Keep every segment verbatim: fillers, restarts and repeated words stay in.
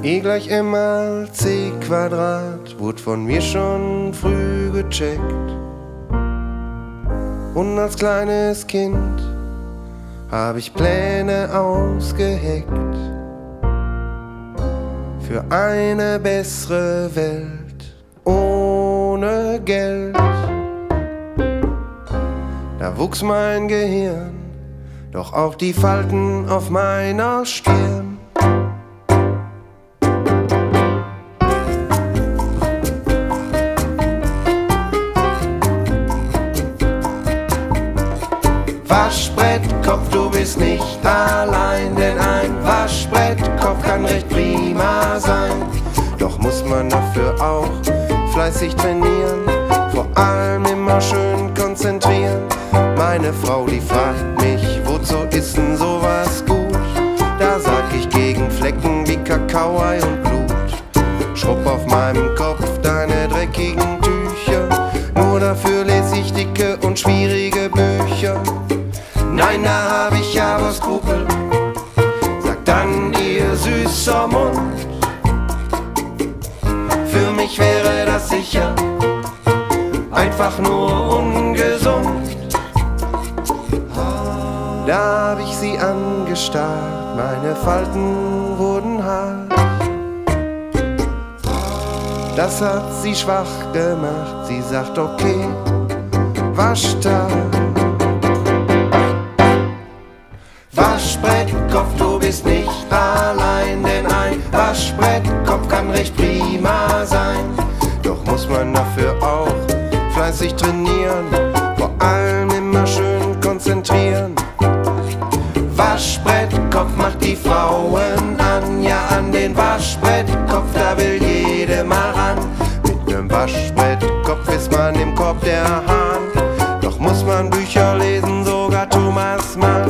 E gleich M mal C Quadrat wurde von mir schon früh gecheckt. Und als kleines Kind hab ich Pläne ausgeheckt für eine bessere Welt ohne Geld. Da wuchs mein Gehirn, doch auch die Falten auf meiner Stirn. Waschbrettkopf, du bist nicht allein, denn ein Waschbrettkopf kann recht prima sein. Doch muss man dafür auch fleißig trainieren, vor allem immer schön konzentrieren. Meine Frau, die fragt mich, wozu ist denn sowas gut? Da sag ich, gegen Flecken wie Kakaoi und Blut. Schrubb auf meinem Kopf deine dreckigen Tücher, nur dafür lese ich dicke und schwierige Bücher. Nein, da hab ich aber Skrupel, sagt dann ihr süßer Mund. Für mich wäre das sicher einfach nur ungesund. Da hab ich sie angestarrt, meine Falten wurden hart. Das hat sie schwach gemacht, sie sagt okay, Waschtag. Waschbrettkopf, du bist nicht allein, denn ein Waschbrettkopf kann recht prima sein. Doch muss man dafür auch fleißig trainieren, vor allem immer schön konzentrieren. Waschbrettkopf macht die Frauen an, ja an den Waschbrettkopf, da will jede mal ran. Mit nem Waschbrettkopf ist man im Korb der Hahn, doch muss man Bücher lesen, sogar Thomas Mann.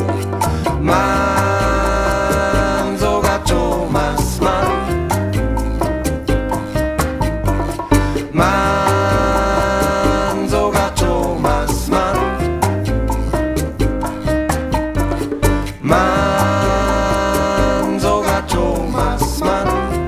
Mann, sogar Thomas Mann. Mann, sogar Thomas Mann. Mann, sogar Thomas Mann.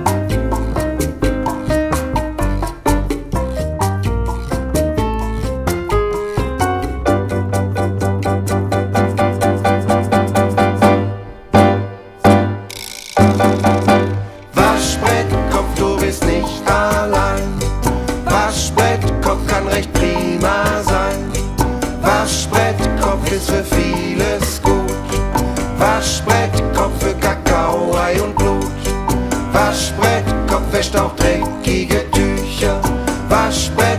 Waschbrettkopf, du bist nicht allein. Waschbrettkopf kann recht prima sein. Waschbrettkopf ist für vieles gut. Waschbrettkopf für Kakaoi und Blut. Waschbrettkopf wäscht auch dreckige Tücher. Waschbrettkopf